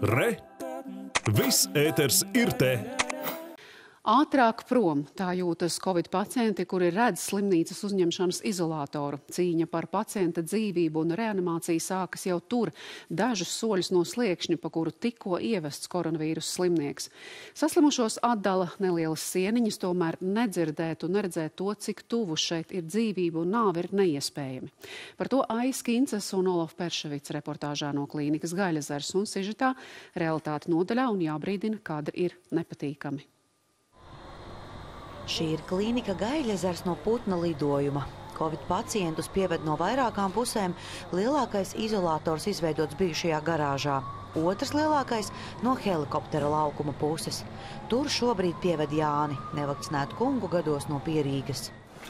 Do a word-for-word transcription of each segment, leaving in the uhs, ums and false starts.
Re! Viss ēters ir te! Ātrāk prom, tā jūtas Covid pacienti, kuri redz slimnīcas uzņemšanas izolātoru. Cīņa par pacienta dzīvību un reanimāciju sākas jau tur, dažus soļus no sliekšņa, pa kuru tikko ievests koronavīrus slimnieks. Saslimušos atdala nelielas sieniņas, tomēr nedzirdēt un neredzēt to, cik tuvu šeit ir dzīvība un nāve, ir neiespējami. Par to Aijas Kinces un Olaf Perševics reportāžā no klīnikas Gaļezers un sižetā realitāte nodaļā un jābrīdina, kāda ir nepatīkami. Šī ir klīnika Gaļezers no putna lidojuma. Covid pacientus pieved no vairākām pusēm. Lielākais izolators izveidots bijušajā garāžā. Otrs lielākais no helikoptera laukuma puses. Tur šobrīd pieved Jāni, nevakcinētu kungu gados no Pierīgas.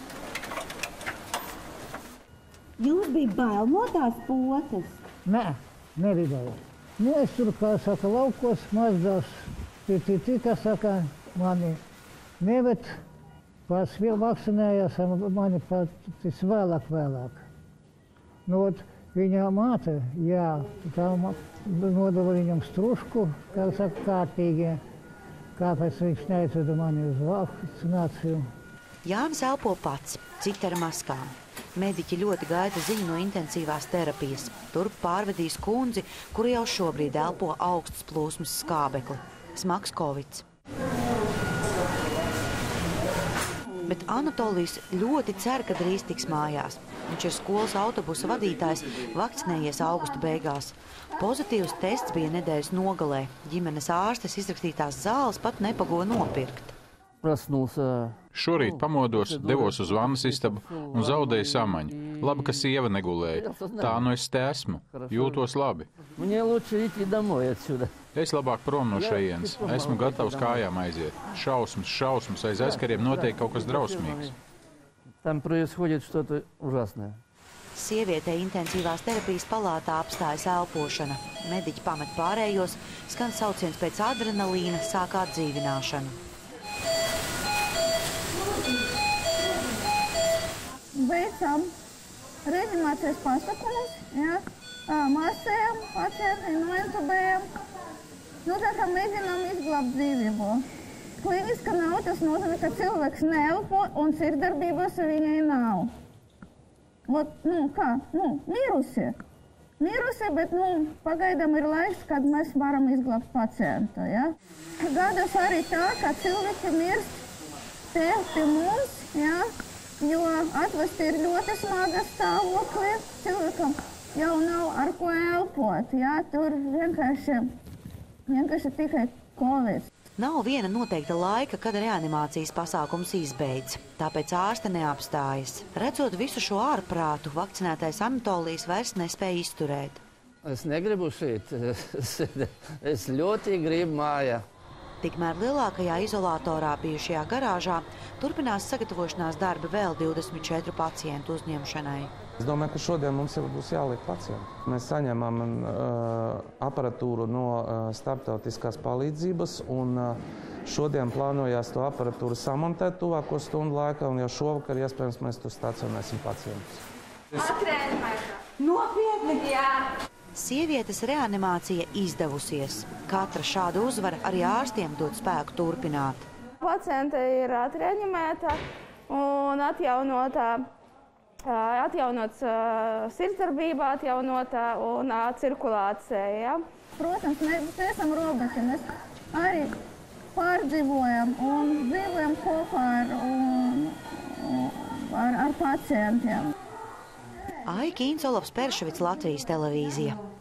Jūs bija bail no tās potes? Nē, nebija. Nu, es tur, kā saka, laukos mazdās, tī, kā saka, mani neved, pats vēl vakcinējās, mani pats vēlāk, vēlāk. Nu, viņa māte, jā, tā nodeva viņam strušku, kā saka, kārtīgi, kāpēc viņš neaizveda mani uz vakcināciju. Jānis elpo pats, citi ar maskām. Mediķi ļoti gaida ziņu no intensīvās terapijas. Turp pārvedīs kundzi, kura jau šobrīd elpo augstas plūsmas skābekli. Smags kovids. Bet Anatolijs ļoti cer, ka drīz tiks mājās. Viņš ir skolas autobusa vadītājs, vakcinējies augusta beigās. Pozitīvs tests bija nedēļas nogalē. Ģimenes ārstes izrakstītās zāles pat nepago nopirkt. Šorīt pamodos, devos uz vannas istabu un zaudēju samaņu. Labi, ka sieva negulēja. Tā nu es te esmu. Jūtos labi. Es labāk prom no šejienes. Esmu gatavs kājām aiziet. Šausmas, šausmas, aiz aizkariem notiek kaut kas drausmīgs. Sievietei intensīvās terapijas palātā apstājas elpošana. Mediķi pamet pārējos, skan sauciens pēc adrenalīna, sāk atdzīvināšanu. Veicam reanimācijas pasākumus, ja, masējam pacienti, nointubējam. Nu, tā kā mēģinām izglābt dzīvību. Kliniska nav, tas nozīmē, ka cilvēks neelpo un sirdsdarbības viņai nav. Ot, nu, kā, nu, mirusi. Mirusi, bet, nu, pagaidām ir laiks, kad mēs varam izglābt pacientu, ja. Gadās arī tā, ka cilvēki mirst te pie mums, ja. Jo atvesti ir ļoti smaga stāvokli, cilvēkam jau nav ar ko elpot, jā, tur vienkārši, vienkārši tikai kovids. Nav viena noteikta laika, kad reanimācijas pasākums izbeidz, tāpēc ārste neapstājas. Redzot visu šo ārprātu, vakcinētais Anatolijs vairs nespēja izturēt. Es negribu šeit, es ļoti gribu mājā. Tikmēr lielākajā izolatorā bijušajā garāžā turpinās sagatavošanās darbi vēl divdesmit četru pacientu uzņemšanai. Es domāju, ka šodien mums jau būs jāliek pacienti. Mēs saņemam uh, aparatūru no uh, starptautiskās palīdzības, un uh, šodien plānojās to aparatūru samontēt tuvāko stundu laikā, un jau šovakar, iespējams, mēs tur stacionēsim pacientus. Atrēnimēta. Nopietni? Jā. Sievietes reanimācija izdevusies. Katra šāda uzvara arī ārstiem dod spēku turpināt. Paciente ir atreanimēta un atjaunota, atjaunots sirdsdarbība, atjaunota un cirkulācija. Ja? Protams, mēs esam roboti, mēs arī pārdzīvojam un dzīvojam kopā ar, un, ar, ar pacientiem. Aija Kince, Olafs Perševics, Latvijas televīzija.